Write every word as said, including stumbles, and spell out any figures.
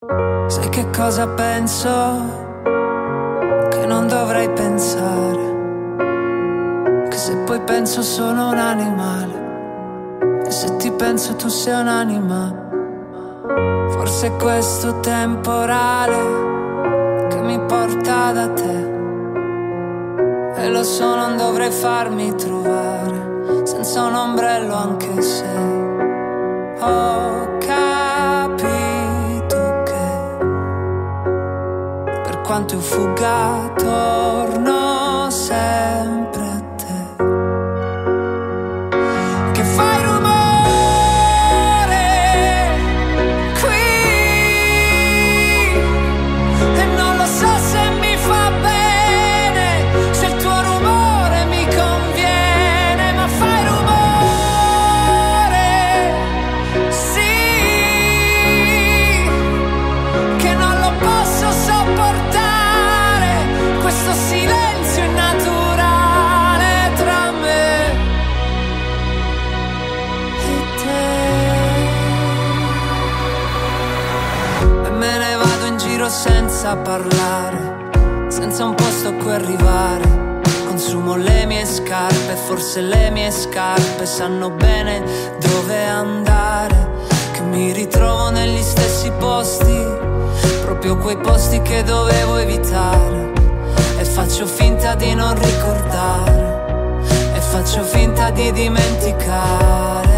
Sai che cosa penso? Che non dovrei pensare, che se poi penso sono un animale, e se ti penso tu sei un'anima. Forse è questo temporale che mi porta da te, e lo so non dovrei farmi trovare senza un ombrello, anche se ho capito che per quanto io fugga torno sempre a te, che fai rumore qui e non lo so se mi fa bene, se il tuo rumore mi conviene, ma fai rumore, sì, che non lo posso sopportare, questo silenzio innaturale tra me e te. E me ne vado in giro senza parlare, senza un posto a cui arrivare. Consumo le mie scarpe, forse le mie scarpe sanno bene dove andare, che mi ritrovo negli stessi posti, proprio quei posti che dovevo evitare, e faccio finta di non ricordare, e faccio finta di dimenticare.